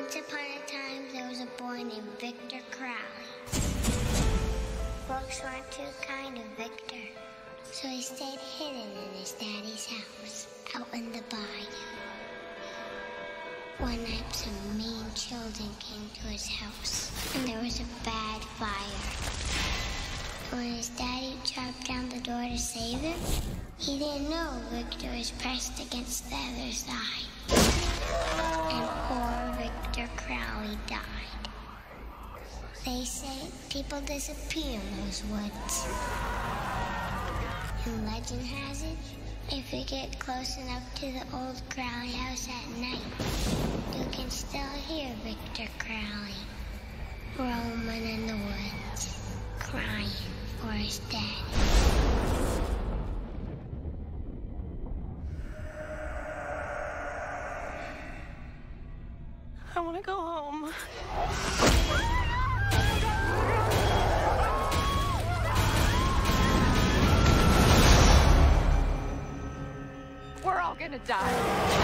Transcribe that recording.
Once upon a time, there was a boy named Victor Crowley. Folks weren't too kind to Victor, so he stayed hidden in his daddy's house, out in the bayou. One night, some mean children came to his house, and there was a bad fire. When his daddy chopped down the door to save him, he didn't know Victor was pressed against the other side. And poor Victor Crowley died. They say people disappear in those woods. And legend has it, if you get close enough to the old Crowley house at night, you can still hear Victor Crowley roaming in the woods, crying for his dad. I want to go home. We're all gonna die.